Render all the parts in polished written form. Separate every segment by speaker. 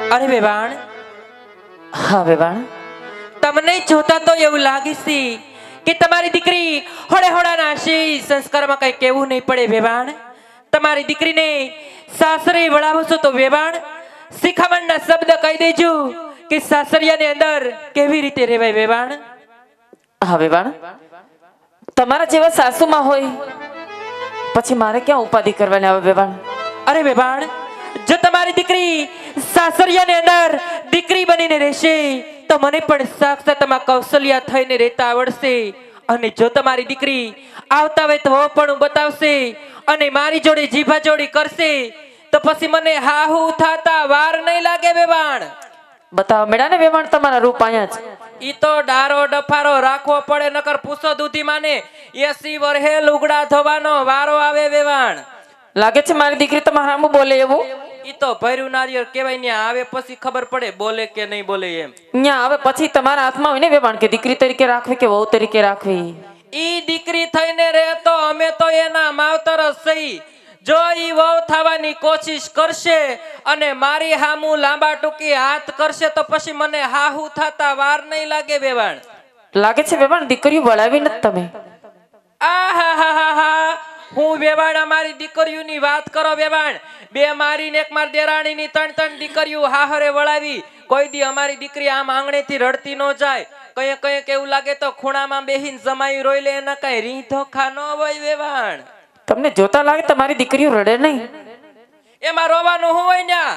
Speaker 1: અરે વેવાણ,
Speaker 2: હા વેવાણ,
Speaker 1: તમને જોતા તો એવું લાગે છે કે તમારી દીકરી હોળે હોળાના શી સંસ્કારમાં કઈ કેવું નહીં પડે વેવાણ. તમારી દીકરીને સાસરે વળાવો છો તો વેવાણ શિખામણના શબ્દ કહી દેજો કે સાસરિયાની અંદર કેવી રીતે રહેવાય વેવાણ.
Speaker 2: હા વેવાણ, તમારા જેવા સાસુમાં હોય પછી મારે ક્યાં ઉપાધિ કરવાની આવે વેવાણ.
Speaker 1: અરે વેવાણ, જો તમારી દીકરી સાસરિયાની અંદર દીકરી બનીને રહેશે તો મને પણ સાક્ષાત માં કૌશલ્યા થઈને રહેતા આવડશે. અને જો તમારી દીકરી આવતા વેત પણ બતાવશે અને મારી જોડે જીભા જોડી કરશે તો પછી મને હાહુ થાતા વાર નહીં લાગે વેવાણ.
Speaker 2: બતાવો મેળા ને વેવાણ તમારા રૂપ અહીંયા જ.
Speaker 1: ઈ તો ડારો ડફારો રાખવો પડે નકર પૂછો દૂધી માને 80 વર્ષે લુગડા ધોવાનો વારો આવે વેવાણ.
Speaker 2: લાગે છે મારી દીકરી તમારા સામું બોલે એવું.
Speaker 1: ઈ તો ભર્યું નારિયેળ કહેવાય ને આવે પછી ખબર પડે બોલે કે નહીં બોલે એમ.
Speaker 2: ન્યા આવે પછી તમારા હાથમાં હોય ને વેવાણ કે દીકરી તરીકે રાખવી કે વહુ તરીકે રાખવી.
Speaker 1: ઈ દીકરી થઈને રહે તો અમે તો એના માવતર જ સહી. જો ઈ વહુ થવાની કોશિશ કરશે અને મારી હામું લાંબા ટૂંકી હાથ કરશે તો પછી મને હાહુ થતા વાર નહીં લાગે વેવાણ.
Speaker 2: લાગે છે વેવાણ દીકરીઓ વળાવી નથી તમે.
Speaker 1: આહાહાહા, હું વેવાણ અમારી દીકરીઓની વાત કરો વેવાણ. બે મારી ને એક માર દેરાણીની ત્રણ દીકરીઓ હાહરે વળાવી. કોઈ દી અમારી દીકરી આમ આંગણેથી રડતી ન જાય. કઈ કઈ કેવું લાગે તો ખૂણામાં બેહીને જમાઈ રોઈ લે એના કઈ રીંધોખા ન હોય વેવાણ.
Speaker 2: તમને જોતા લાગે તમારી દીકરીઓ રડે નહીં.
Speaker 1: એમાં રોવાનું હું હોય ન્યા.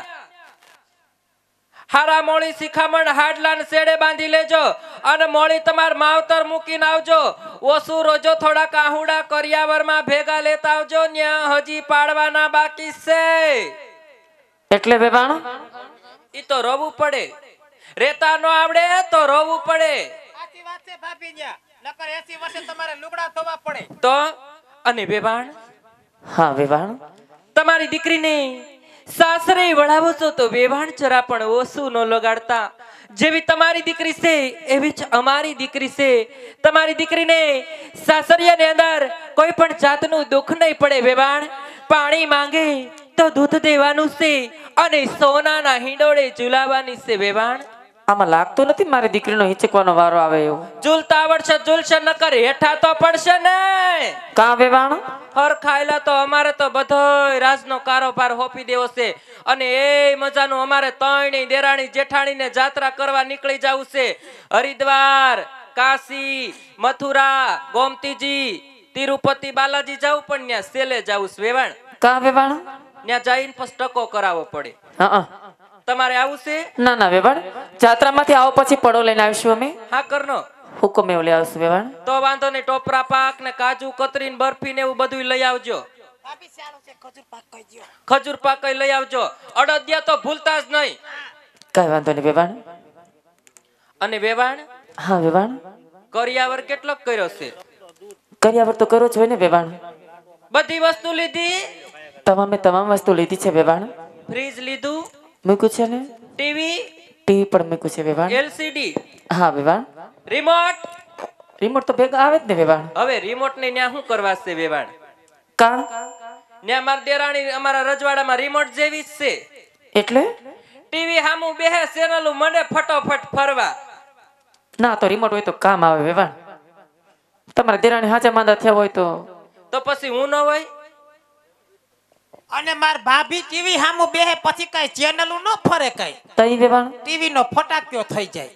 Speaker 1: હારા મોળી શિખામણ હાડલાને શેડે બાંધી લેજો અને મોળી તમાર માવતર મૂકીને આવજો. ઓસુ રોજો થોડા કાહુડા કરિયાવરમાં ભેગા લેતા આવજો. ન્યા હજી પાડવાના બાકી છે.
Speaker 2: એટલે વેવાણ
Speaker 1: ઈ તો રોવું પડે. રેતા નો આવડે તો રોવું પડે.
Speaker 3: સાચી વાત છે ભાભી ન્યા. નકર 80 વર્ષે તમારે લુગડા ધોવા પડે.
Speaker 1: તો અને વેવાણ,
Speaker 2: હા વેવાણ,
Speaker 1: તમારી દીકરીને સાસરે વળાવો છો તો વેવાણ જરા પણ ઓછું ન લગાડતા. જેવી તમારી દીકરી છે એવી જ અમારી દીકરી છે. તમારી દીકરીને સાસરિયાની અંદર કોઈ પણ જાતનું દુઃખ નહીં પડે વેવાણ. પાણી માંગે તો દૂધ દેવાનું છે અને સોનાના હિંડોળે ઝુલાવાની છે વેવાણ.
Speaker 2: આમાં લાગતું નથી મારી દીકરીનો હિંચકવાનો વારો આવે એવું.
Speaker 1: ઝૂલતા આવડશે ઝૂલશે નકર હેઠા તો પડશે ને.
Speaker 2: કા વેવાણ,
Speaker 1: હર ખાયલા તો અમારે તો બધોય રાજનો કારોબાર હોપી દેવો છે અને એ મજાનું અમારે ત્રણેય દેરાણી જેઠાણીને જાત્રા કરવા નીકળી જવું છે. હરિદ્વાર, કાશી, મથુરા, ગોમતીજી, તિરુપતિ બાલાજી જવું પણ ત્યાં સેલે જવું છે વેવાણ.
Speaker 2: કા વેવાણ,
Speaker 1: ત્યાં જઈને પછી ટકો કરાવવો પડે.
Speaker 2: હા
Speaker 1: તમારે આવું છે?
Speaker 2: ના ના વેવાણ, જાત્રામાંથી આવો પછી પડો લઈને આવીશું અમે.
Speaker 1: હા કરનો
Speaker 2: હુકમ એવું લઈ આવશું વેવાણ.
Speaker 1: તો વાંધો નહીં. ટોપરા પાક ને કાજુ કતરી ને બરફી ને એવું બધું લઈ આવજો.
Speaker 3: ભાભી ચાલો છે ખજૂર પાક કહી દ્યો.
Speaker 1: ખજૂર પાક લઈ આવજો. અડદિયા તો ભૂલતા જ નહીં.
Speaker 2: કઈ વાંધો નહીં વેવાણ.
Speaker 1: અને વેવાણ,
Speaker 2: હા વેવાણ,
Speaker 1: કરિયાવર કેટલો કર્યો છે?
Speaker 2: કર્યાવર તો કરો જ હોય ને વેવાણ.
Speaker 1: બધી વસ્તુ લીધી?
Speaker 2: તમામ વસ્તુ લીધી છે વેવાણ.
Speaker 1: ફ્રીજ લીધું?
Speaker 2: મૂક્યું છે ને.
Speaker 1: ટીવી
Speaker 2: પણ મૂક્યું છે વેવાણ.
Speaker 1: એલસીડી?
Speaker 2: હા વેવાણ.
Speaker 1: રિમોટ?
Speaker 2: રિમોટ તો ભેગા આવે જ ને વેવાણ.
Speaker 1: હવે રિમોટ ને ન્યા શું કરવા છે વેવાણ?
Speaker 2: કા
Speaker 1: ન્યા માર દેરાણી અમારા રજવાડામાં રિમોટ જેવી જ છે.
Speaker 2: એટલે
Speaker 1: ટીવી સામું બેહે ચેનલું મને ફટોફટ ફરવા.
Speaker 2: ના તો રિમોટ હોય તો કામ આવે વેવાણ. તમારા દેરાણી હાચા માંદા થયા હોય
Speaker 1: તો પછી હું ન હોય?
Speaker 3: અને માર ભાભી ટીવી સામુ બેહે પછી કઈ ચેનલું ન ફરે કઈ.
Speaker 2: તઈ વેવાણ
Speaker 3: ટીવી નો ફટાક્યો થઈ જાય.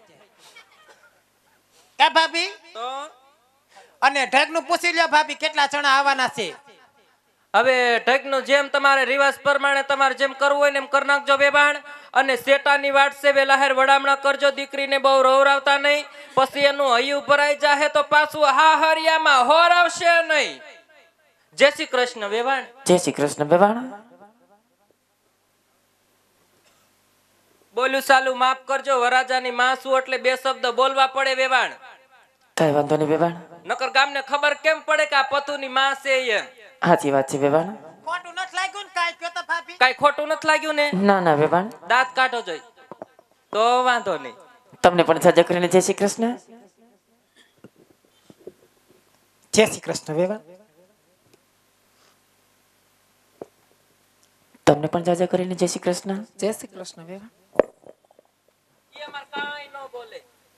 Speaker 3: કે ભાભી?
Speaker 1: તો
Speaker 3: અને ઢગનું પૂછી લ્યો ભાભી કેટલા જણા આવવાના છે.
Speaker 1: હવે ઢગનું જેમ તમારે રિવાજ પ્રમાણે તમારે જેમ કરવું હોય ને એમ કરી નાખજો વેવાણ. અને શેટાની વાટ છે વેલાહેર વડામણા કરજો. દીકરીને બહુ રોવરાવતા નહીં પછી એનું હૈયું ભરાઈ જાહે તો પાછું હા હરિયામાં હોર આવશે નહીં. જય શ્રી કૃષ્ણ વેવાણ.
Speaker 2: જય શ્રી કૃષ્ણ વેવાણ.
Speaker 1: બોલ્યું સાલું માફ કરજો. વરાજાની માં છું એટલે બે શબ્દ બોલવા પડે વેવાણ.
Speaker 2: કઈ વાંધો નહીં વેવાણ.
Speaker 1: નકર ગામને ખબર કેમ પડે કે આ પતુની માં છે એમ.
Speaker 2: સાચી વાત છે વેવાણ.
Speaker 3: ખોટું નથી લાગ્યું ને કાઈ કયો તો ભાભી?
Speaker 1: કઈ ખોટું નથી લાગ્યું ને?
Speaker 2: ના ના વેવાણ.
Speaker 1: દાંત કાઢો જોઈ તો વાંધો નહીં.
Speaker 2: તમને પણ સજા કરીને જય શ્રી કૃષ્ણ.
Speaker 3: જય શ્રી કૃષ્ણ વેવાણ.
Speaker 2: તમને પણ જાજા કરીને જય શ્રી કૃષ્ણ.
Speaker 3: જય શ્રી કૃષ્ણ વેવાણ.
Speaker 1: ઈ અમાર કાંઈ ન બોલે.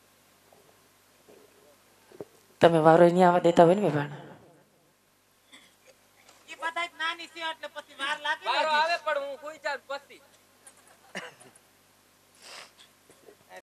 Speaker 2: તમે વારો નહીં આવવા દેતા હોય ને વેવાણ.
Speaker 3: ઈ બધાય નાની છે એટલે પછી વાર લાગે ને
Speaker 1: વારો
Speaker 3: હજી.
Speaker 1: આવે પણ હું સુઈ જાઉં પછી.